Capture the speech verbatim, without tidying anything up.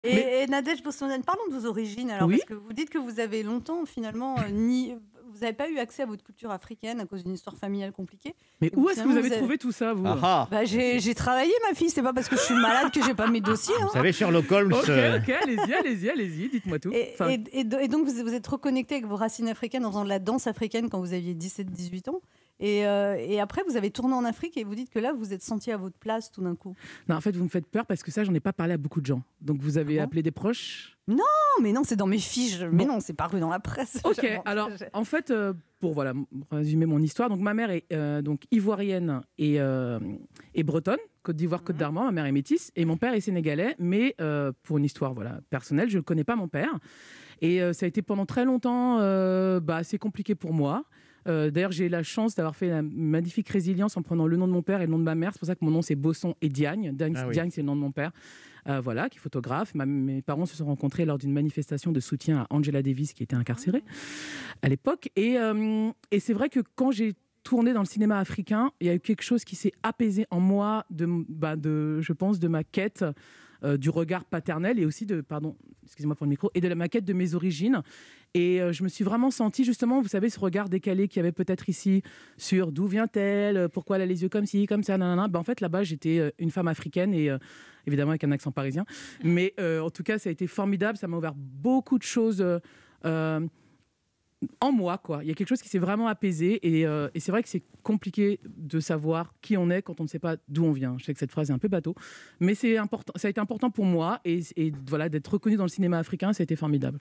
Et Mais et Nadège Bossonane, parlons de vos origines alors, Oui. parce que vous dites que vous avez longtemps finalement, heu, ni vous avez pas eu accès à votre culture africaine à cause d'une histoire familiale compliquée Mais et vous où est-ce que vous finalement avez vous avez trouvé tout ça vous? Ah ah! bah, j'ai j'ai travaillé ma fille, c'est pas parce que je suis malade que j'ai pas mes dossiers, Vous hein. savez Sherlock Holmes, OK, heu OK, allez-y, allez-y, allez-y, dites-moi tout. Et Enfin et et do et donc vous vous êtes reconnecté avec vos racines africaines en faisant de la danse africaine quand vous aviez dix-sept-dix-huit ans et heu et après vous avez tourné en Afrique et vous dites que là, vous vous êtes sentis à votre place tout d'un coup? Non, en fait, vous me faites peur parce que ça, j'en ai pas parlé à beaucoup de gens. Donc vous Ah avez bon? appelé des proches? Non, mais non, c'est dans mes fiches, mais Bon. non, c'est paru dans la presse. OK, J'invente, alors j'ai en fait, heu, pour voilà, m résumer mon histoire, donc ma mère est, heu, donc ivoirienne et hem et bretonne, Côte d'Ivoire, Côte Mmh mh. d'Armor, ma mère est métisse et mon père est sénégalais, mais heu, pour une histoire, voilà, personnelle, je ne connais pas mon père et heu, ça a été pendant très longtemps, heu, bah, assez compliqué pour moi. Heu, d'ailleurs, j'ai eu la chance d'avoir fait la magnifique résilience en prenant le nom de mon père et le nom de ma mère. C'est pour ça que mon nom, c'est Bosson et Diagne. Diagne, Ah oui. Diagne, c'est le nom de mon père, heu, voilà, qui est photographe. Ma mes parents se sont rencontrés lors d'une manifestation de soutien à Angela Davis, qui était incarcérée Ah. à l'époque et hem et c'est vrai que quand j'ai tourné dans le cinéma africain, il y a eu quelque chose qui s'est apaisé en moi de m bah, de je pense, de ma quête, heu, du regard paternel et aussi de pardon, excusez-moi pour le micro et de la ma quête de mes origines et heu, je me suis vraiment sentie justement, vous savez, ce regard décalé qu'il y avait peut-être ici sur: «D'où vient-elle? Heu, pourquoi elle a les yeux comme ci, comme ça, nin nin nin». Bah, en fait, là-bas, j'étais, heu, une femme africaine et heu, évidemment avec un accent parisien. Mais heu, en tout cas, ça a été formidable. Ça m'a ouvert beaucoup de choses, heu, hem, en moi, quoi. Il y a quelque chose qui s'est vraiment apaisé et heu et c'est vrai que c'est compliqué de savoir qui on est quand on ne sait pas d'où on vient. Je sais que cette phrase est un peu bateau, mais c'est important ça a été important pour moi et c et voilà, d'être reconnue dans le cinéma africain, ça a été formidable.